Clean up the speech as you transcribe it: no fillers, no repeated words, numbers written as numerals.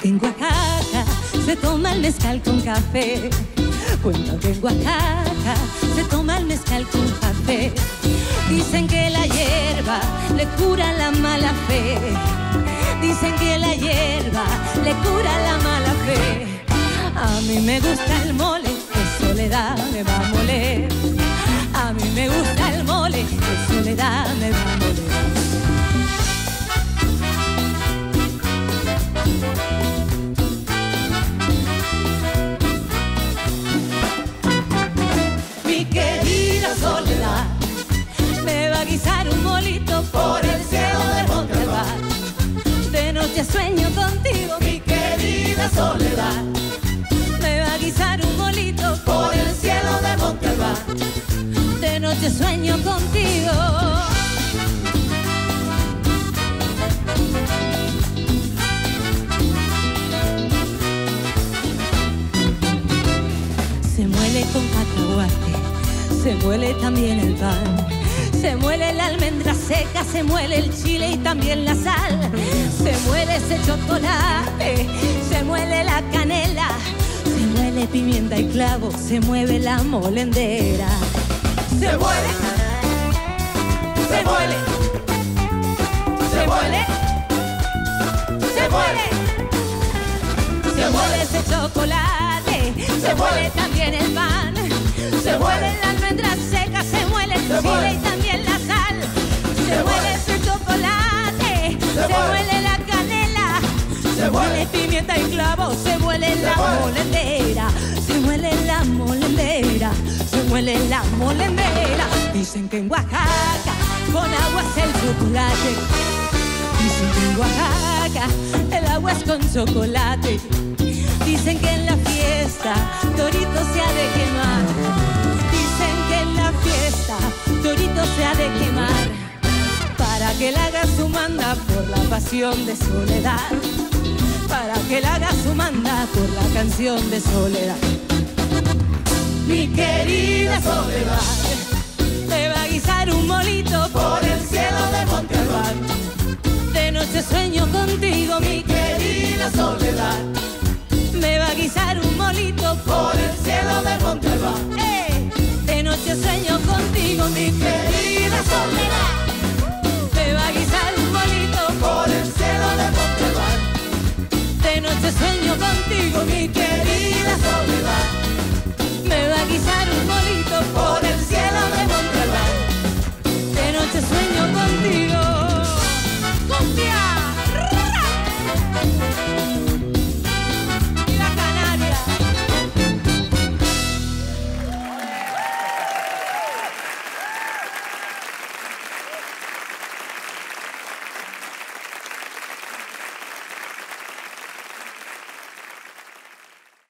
que en Oaxaca se toma el mezcal con café. Cuentan que en Oaxaca se toma el mezcal con café. Dicen que la hierba le cura la mala fe. Dicen que la hierba le cura la mala fe. A mí me gusta el mole, que soledad me va a moler. A mí me gusta el mole, que soledad me va a moler. Mi querida soledad me va a guisar un molito por el cielo de Monte Albán. De noche sueño contigo, mi querida soledad. Me va a guisar un molito por el cielo de Monte Albán. De noche sueño contigo. Se muele con cacahuate, se muele también el pan. Se muele la almendra seca, se muele el chile y también la sal. Se muele ese chocolate, se muele la canela. Se muele pimienta y clavo, se mueve la molendera. Se muele, se muele, se muele, se muele. Se muele ese chocolate, se muele también el pan. Se muele la almendra seca, se muele el chile y también la sal. Se muele ese chocolate, se muele la canela. Se muele pimienta y clavo, se muele la molendera. Se muele la molendera, se muele la molendera. Dicen que en Oaxaca con agua es el chocolate. Dicen que en Oaxaca el agua es con chocolate. Dicen que en la fiesta Torito se ha de quemar. Dicen que en la fiesta Torito se ha de quemar. Para que la haga su manda por la pasión de soledad. Para que la haga su manda por la canción de soledad. Mi querida soledad me va a guisar un molito por el cielo de Monte Albán. De noche sueño contigo, mi querida soledad. Me va a guisar un molito por el cielo de Monte Albán. De noche sueño contigo, mi querida soledad.